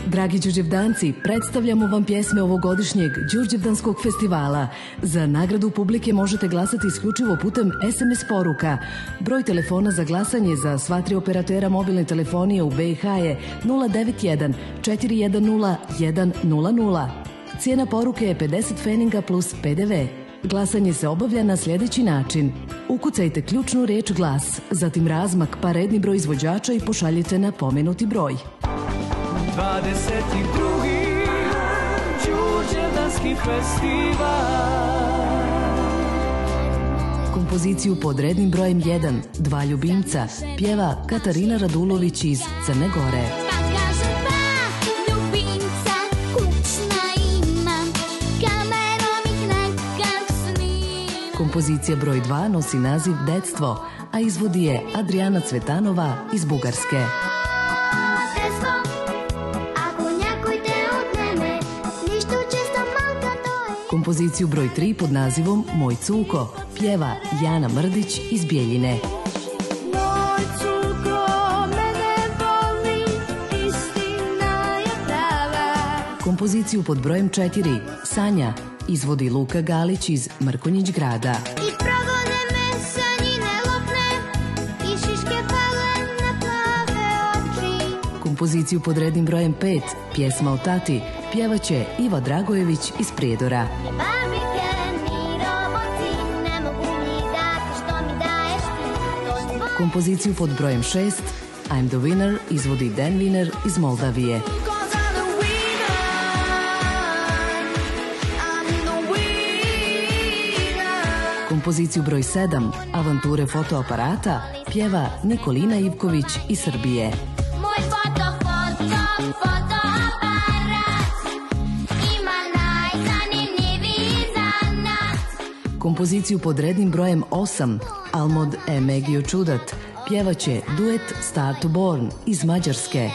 Dragi đurđevdanci, predstavljamo vam pjesme ovogodišnjeg Đurđevdanskog festivala. Za nagradu publike možete glasati isključivo putem SMS poruka. Broj telefona za glasanje za sva tri operatera mobilne telefonije u BiH je 091 410 100. Cijena poruke je 50 pfeninga plus PDV. Glasanje se obavlja na sljedeći način. Ukucajte ključnu reč glas, zatim razmak pa redni broj izvođača i pošaljite na pomenuti broj. 22. Đurđevdanski festival. Kompoziciju pod rednim brojem 1, Dva ljubimca, pjeva Katarina Radulović iz Crne Gore. Kompozicija broj 2 nosi naziv Detstvo, a izvodi je Adriana Cvetanova iz Bugarske. Kompoziciju broj 3 pod nazivom Moj cuko pjeva Jana Mrdić iz Bijeljine. Moj cuko, mene voli, istina je prava. Kompoziciju pod brojem 4 Sanja izvodi Luka Galić iz Mrkonjić Grada. I progone me sanjine lopne, i šiške pale na plave oči. Kompoziciju pod rednim brojem 5 Pjesma o tati pjevaće Iva Dragojević iz Prijedora. Barbike, ni roboti, ne mogu mi dati što mi daješ ti. Kompoziciju pod brojem 6 I'm the Winner izvodi Dan Wiener iz Moldavije. Kompoziciju broj 7 Avanture fotoaparata pjeva Nikolina Ivković iz Srbije. Moj fotoaparat ima najzanimljiviji zanat. Kompoziciju pod rednim brojem 8 Almod e Megio Čudat pjevaće duet Star to Born iz Mađarske.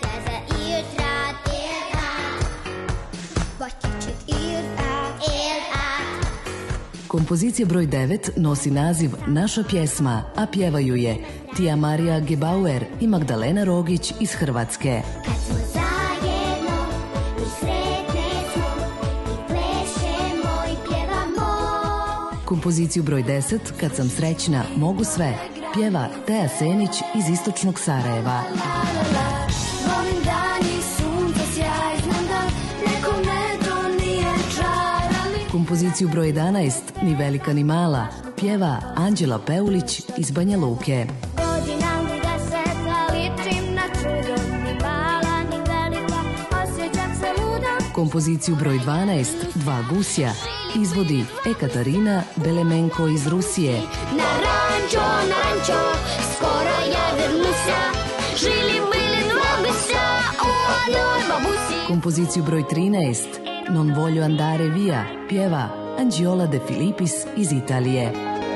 Kompozicija broj 9 nosi naziv Naša pjesma, a pjevaju je Tija Marija Gebauer i Magdalena Rogić iz Hrvatske. Kad smo zajedno i sretne smo i plešemo i pjevamo. Kompoziciju broj 10 Kad sam srećna, mogu sve pjeva Teja Senić iz istočnog Sarajeva. Volim dan i sunca sjaj, znam da nekome to nije čar, ali Kompoziciju broj 11 Ni velika ni mala pjeva Anđela Peulić iz Banja Luke. godinam da se ličim na čudo, ni mala ni velika, osjećam se luda. Kompoziciju broj 12 Dva gusja izvodi Ekaterina Belemenko iz Rusije. Narančo, skoro je Vermusa, žili bili dva gusa, u onoj babusi. Kompoziciju broj 13 Non voglio andare via pjeva Angiola De Filipis iz Italije.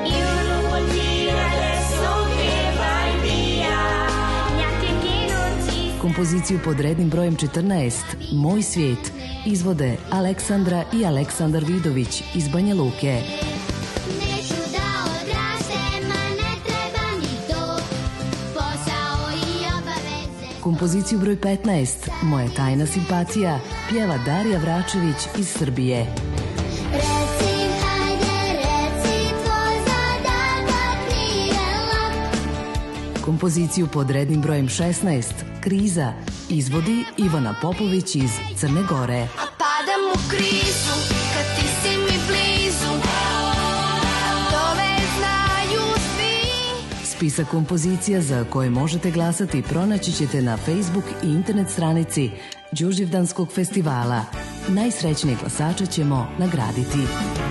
Kompoziciju pod rednim brojem 14 Moj svijet izvode Aleksandra i Aleksandar Vidović iz Banja Luke. Neću da odrastem, a ne treba mi to, posao i obaveze. Kompoziciju broj 15 Moja tajna simpatija pjeva Darija Vračević iz Srbije. Reci, hajde, reci, tvoj zadatak nije lak. Kompoziciju pod rednim brojem 16 Kriza izvodi Ivana Popović iz Crne Gore. A padam u krizu, kad ti si mi blizu, to već znaju svi. Spisak kompozicija za koje možete glasati pronaći ćete na Facebook i internet stranici Đurđevdanskog festivala. Najsrećnije glasače ćemo nagraditi.